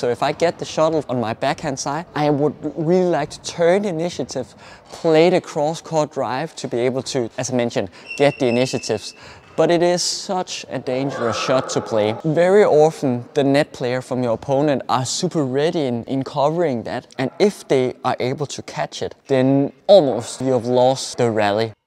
So if I get the shuttle on my backhand side, I would really like to turn the initiative, play the cross-court drive to be able to, as I mentioned, get the initiatives. But it is such a dangerous shot to play. Very often the net player from your opponent are super ready in covering that, and if they are able to catch it, then almost you have lost the rally.